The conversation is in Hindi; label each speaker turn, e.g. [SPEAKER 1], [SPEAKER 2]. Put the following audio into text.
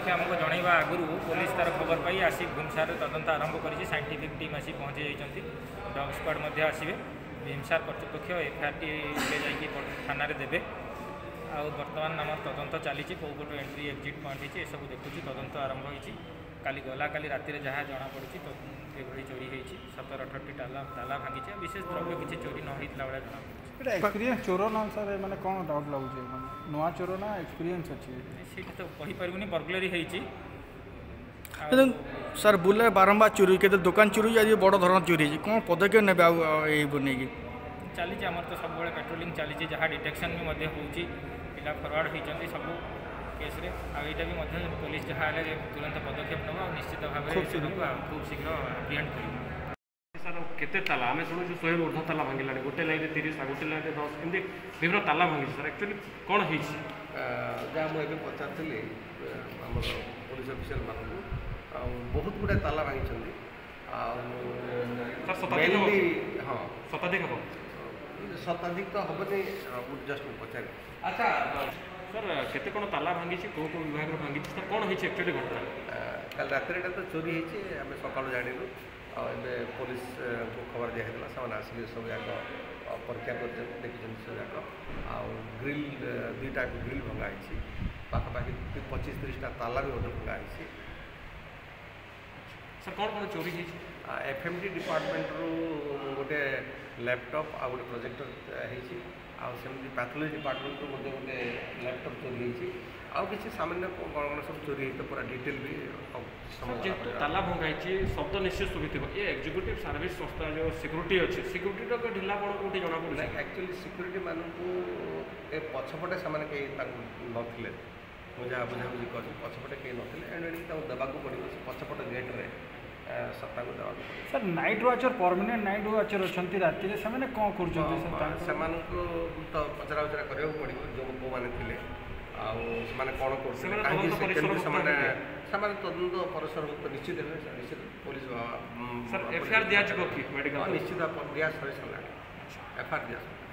[SPEAKER 1] कर्तृपक्ष आमको जनवा आगु पुलिस तार खबर पाई आसी भीमसार तदंत आरंभ कर साइंटिफिक टीम आसी पहुँची जाती डग स्क्वाड आसवे भीमसार कर्तृपक्ष एफआईआर टी थाना देवे आ बर्तमान आम तदंत चली कौ पटो एंट्री एक्जिट पॉइंट ये सब देखुची तदंत आरंभ होती काली राति जहाँ जमापड़ी तो ये चोरी होती 17-18 ताला भांगी विशेष द्रव्य किसी चोरी न होता भाई जना
[SPEAKER 2] एक्सपीरियंस चोर ना सर मैंने कौन डाउट लगुचे नुआ चोर ना एक्सपीरियंस अच्छी
[SPEAKER 1] सीटा तो कहीपरि बर्गलरी होती
[SPEAKER 3] सर बुले बारंबार चोरी के दुकान चोरी आज बड़ धरण चोरी कौन पदक्षेप ने नहीं
[SPEAKER 1] चली आम तो सब पेट्रोलिंग चली जहाँ डिटेक्शन भी होती पिला फरवर्ड होती सब केस आईटा भी पुलिस जहाँ तुरंत पदक्षेप नवा निश्चित भाव खूब शीघ्र एप्रिहेंड कर
[SPEAKER 4] सर केते ताला आम शुणु 100 ऊर्ध्व ताला भांगिला गोटे लाइन 30 गोटे लाइन 10 एमती विभिन्न ताला भांगी सर एक्चुअली कौन है
[SPEAKER 5] जहाँ मुझे पचारि आम पुलिस अफिसर मानू बहुत गुड़ा ताला भांगी
[SPEAKER 4] हाँ शताधिक हम
[SPEAKER 5] शताधिक तो हेनी जस्ट पचार
[SPEAKER 4] अच्छा सर केते कौन ताला भांगी कौ विभाग भांगी सर कौन है एक्चुअली घटना
[SPEAKER 5] कल रात तो चोरी होती आम सका जानू आए पुलिस को खबर दिखाई से आसिक सब जाक परीक्षा कर देखी सब जाक ग्रिल दुईटा ग्रिल भंगाई पाखापाखि 25-30टा ताला भी भंगाई
[SPEAKER 4] सर कौन कौन चोरी
[SPEAKER 5] एफएमडी डिपार्टमेंट रू गोटे लैपटॉप आ गोटे प्रोजेक्टर होती पैथोलॉजी डिपार्टमेंट रू गोटे लैपटॉप चोरी होती आउ किसी सामान्य कौन कौन सब चोरी होता पूरा डिटेल भी
[SPEAKER 4] जेहतु ताला भंगाई शब्द निश्चय शुभी ये एक्जिक्यूटिव सर्विस संस्था जो सिक्यूरीटी अच्छी सिक्यूरीटी तो ढिला कौन कौटी जना पड़ा
[SPEAKER 5] एक्चुअली सिक्यूरीटी मानू पछपटे से नथिले मुझे जहाँ बुझाबुझी कर पछपटे कहीं नथिले देवाक पड़ो पछपट गेट्रे सत्ता को देवा
[SPEAKER 2] sir night watcher permanent night watcher अच्छा राति से कौन कर
[SPEAKER 5] तो पचरा उचरा करा पड़ो जो कौ मैंने थे कौन कर तदंत परसरभुक्त निश्चित निश्चित पुलिस
[SPEAKER 4] सर एफआईआर दिया कि मेडिकल
[SPEAKER 5] निश्चित दिया सारा एफआईआर दिया